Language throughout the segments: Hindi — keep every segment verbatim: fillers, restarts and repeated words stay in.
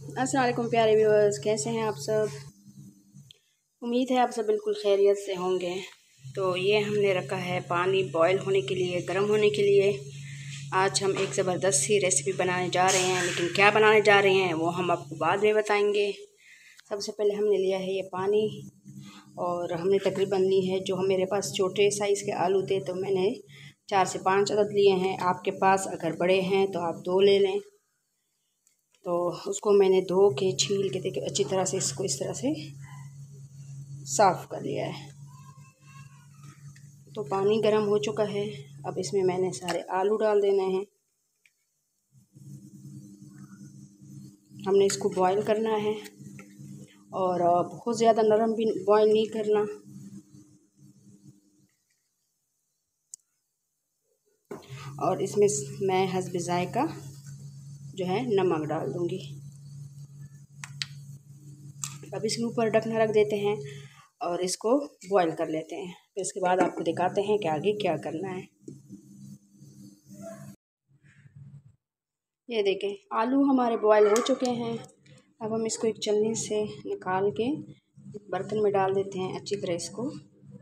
अस्सलाम वालेकुम प्यारे व्यूअर्स, कैसे हैं आप सब। उम्मीद है आप सब बिल्कुल खैरियत से होंगे। तो ये हमने रखा है पानी बॉयल होने के लिए, गर्म होने के लिए। आज हम एक ज़बरदस्त सी रेसिपी बनाने जा रहे हैं, लेकिन क्या बनाने जा रहे हैं वो हम आपको बाद में बताएंगे। सबसे पहले हमने लिया है ये पानी, और हमने तकरीबन ली है, जो हम मेरे पास छोटे साइज़ के आलू थे तो मैंने चार से पाँच अदद लिए हैं। आपके पास अगर बड़े हैं तो आप दो ले लें। तो उसको मैंने धो के छील के देखिए अच्छी तरह से इसको इस तरह से साफ़ कर लिया है। तो पानी गर्म हो चुका है। अब इसमें मैंने सारे आलू डाल देने हैं। हमने इसको बॉईल करना है, और बहुत ज़्यादा नरम भी बॉईल नहीं करना। और इसमें मैं हस्ब ज़ायका जो है नमक डाल दूँगी। अब इसके ऊपर ढकना रख देते हैं और इसको बॉईल कर लेते हैं। फिर इसके बाद आपको दिखाते हैं कि आगे क्या करना है। ये देखें आलू हमारे बॉईल हो चुके हैं। अब हम इसको एक छलनी से निकाल के बर्तन में डाल देते हैं अच्छी तरह इसको।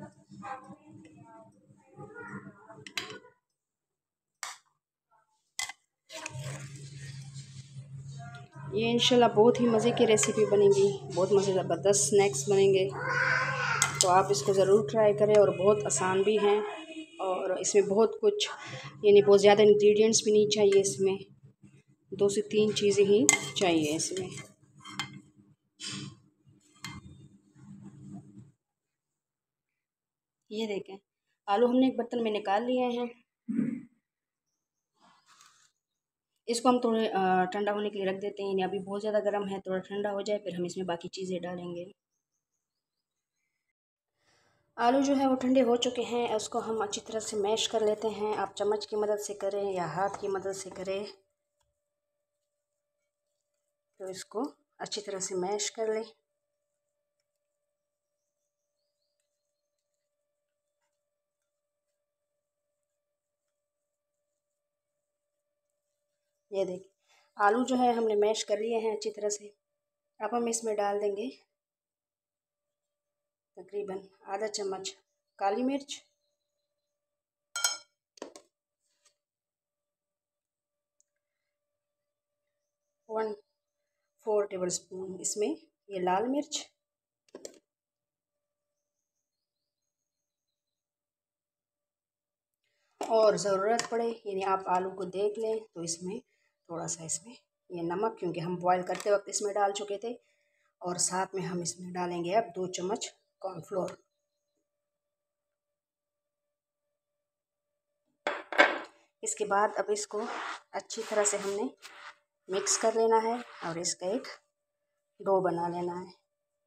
ये इंशाल्लाह बहुत ही मज़े की रेसिपी बनेगी, बहुत मज़े ज़बरदस्त स्नैक्स बनेंगे। तो आप इसको ज़रूर ट्राई करें, और बहुत आसान भी हैं, और इसमें बहुत कुछ यानी बहुत ज़्यादा इंग्रेडिएंट्स भी नहीं चाहिए। इसमें दो से तीन चीज़ें ही चाहिए इसमें। ये देखें आलू हमने एक बर्तन में निकाल लिए हैं। इसको हम थोड़े ठंडा होने के लिए रख देते हैं, यानी अभी बहुत ज़्यादा गर्म है, थोड़ा ठंडा हो जाए फिर हम इसमें बाकी चीज़ें डालेंगे। आलू जो है वो ठंडे हो चुके हैं। उसको हम अच्छी तरह से मैश कर लेते हैं। आप चम्मच की मदद से करें या हाथ की मदद से करें, तो इसको अच्छी तरह से मैश कर लें। ये देखिए आलू जो है हमने मैश कर लिए हैं अच्छी तरह से। अब हम इसमें डाल देंगे तकरीबन आधा चम्मच काली मिर्च, वन फोर टेबल स्पून इसमें ये लाल मिर्च, और ज़रूरत पड़े यानी आप आलू को देख लें तो इसमें थोड़ा सा इसमें ये नमक, क्योंकि हम बॉईल करते वक्त इसमें डाल चुके थे। और साथ में हम इसमें डालेंगे अब दो चम्मच कॉर्नफ्लोर। इसके बाद अब इसको अच्छी तरह से हमने मिक्स कर लेना है और इसका एक डो बना लेना है।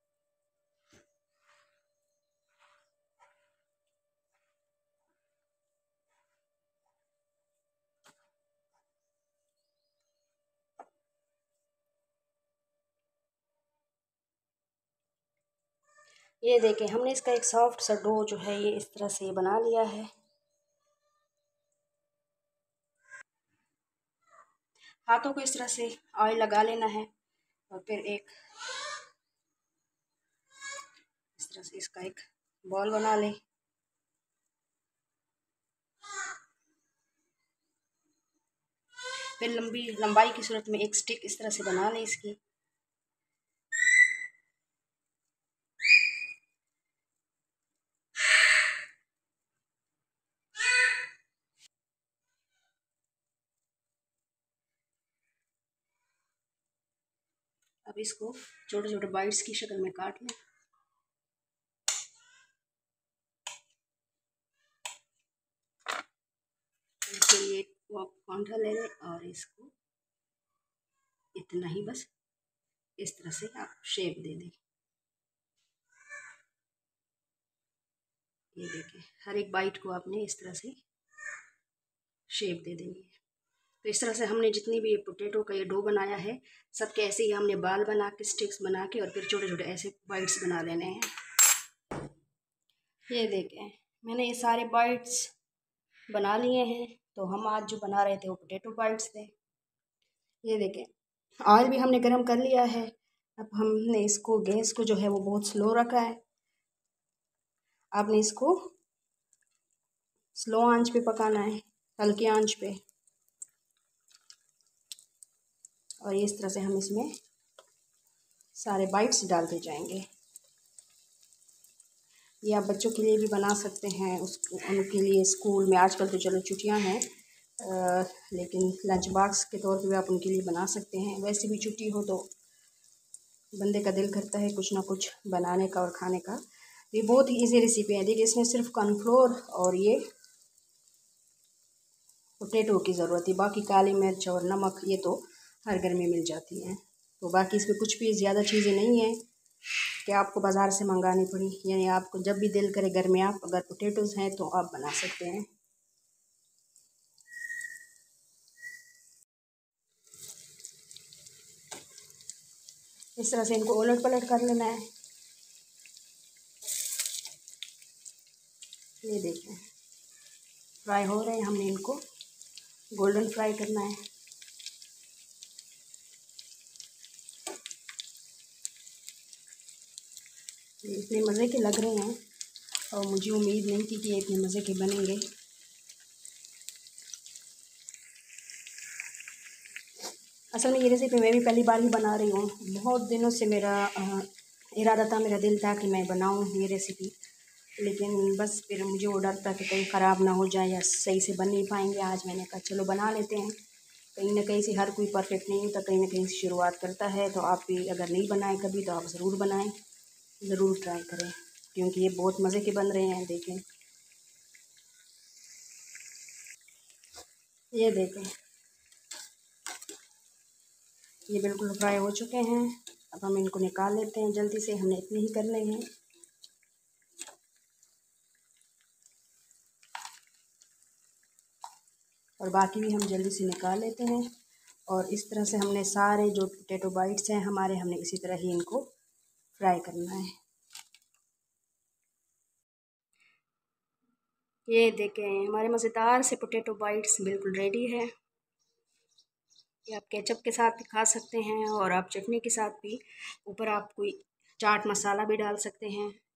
ये देखें हमने इसका एक सॉफ्ट सा डो जो है ये इस तरह से ये बना लिया है। हाथों को इस तरह से ऑयल लगा लेना है, और फिर एक इस तरह से इसका एक बॉल बना लें। फिर लंबी लंबाई की सूरत में एक स्टिक इस तरह से बना लें इसकी। अब इसको छोटे छोटे बाइट्स की शक्ल में काट लें। ऐसे ये कांटा ले लें और इसको इतना ही बस इस तरह से आप शेप दे दें। ये देखिए हर एक बाइट को आपने इस तरह से शेप दे देनी है। तो इस तरह से हमने जितनी भी ये पोटैटो का ये डो बनाया है, सबके ऐसे ही हमने बाल बना के स्टिक्स बना के और फिर छोटे छोटे ऐसे बाइट्स बना लेने हैं। ये देखें मैंने ये सारे बाइट्स बना लिए हैं। तो हम आज जो बना रहे थे वो पोटैटो बाइट्स थे। ये देखें ऑयल भी हमने गरम कर लिया है। अब हमने इसको गैस को जो है वो बहुत स्लो रखा है। आपने इसको स्लो आंच पे पकाना है, हल्की आंच पे। और इस तरह से हम इसमें सारे बाइट्स डालते जाएंगे। ये आप बच्चों के लिए भी बना सकते हैं, उस उनके लिए स्कूल में आजकल तो चलो छुट्टियां हैं, आ, लेकिन लंच बॉक्स के तौर पे भी आप उनके लिए बना सकते हैं। वैसे भी छुट्टी हो तो बंदे का दिल करता है कुछ ना कुछ बनाने का और खाने का। ये बहुत ही इजी रेसिपी है। देखिए इसमें सिर्फ कॉर्नफ्लोर और ये पोटैटो की ज़रूरत है, बाकी काली मिर्च और नमक ये तो हर घर में मिल जाती हैं। तो बाकी इसमें कुछ भी ज़्यादा चीज़ें नहीं हैं कि आपको बाज़ार से मंगानी पड़ी। यानी आपको जब भी दिल करे घर में आप अगर पोटैटोज़ हैं तो आप बना सकते हैं। इस तरह से इनको उलट पलट कर लेना है। ये देखें फ्राई हो रहे हैं, हमने इनको गोल्डन फ्राई करना है। ये इतने मज़े के लग रहे हैं और मुझे उम्मीद नहीं थी कि ये इतने मज़े के बनेंगे। असल में ये रेसिपी मैं भी पहली बार ही बना रही हूँ। बहुत दिनों से मेरा इरादा था, मेरा दिल था कि मैं बनाऊँ ये रेसिपी, लेकिन बस फिर मुझे वो डर था कि कहीं ख़राब ना हो जाए या सही से बन नहीं पाएंगे। आज मैंने कहा चलो बना लेते हैं। कहीं ना कहीं से हर कोई परफेक्ट नहीं होता, कहीं ना कहीं से शुरुआत करता है। तो आप भी अगर नहीं बनाए कभी तो आप ज़रूर बनाएं, ज़रूर ट्राई करें, क्योंकि ये बहुत मज़े के बन रहे हैं। देखें, ये देखें, ये बिल्कुल फ्राई हो चुके हैं। अब हम इनको निकाल लेते हैं जल्दी से, हमने इतने ही करने हैं। और बाकी भी हम जल्दी से निकाल लेते हैं। और इस तरह से हमने सारे जो पोटैटो बाइट्स हैं हमारे, हमने इसी तरह ही इनको फ्राई करना है। ये देखें हमारे मज़ेदार से पोटैटो बाइट्स बिल्कुल रेडी है। ये आप केचप के साथ भी खा सकते हैं और आप चटनी के साथ भी, ऊपर आप कोई चाट मसाला भी डाल सकते हैं।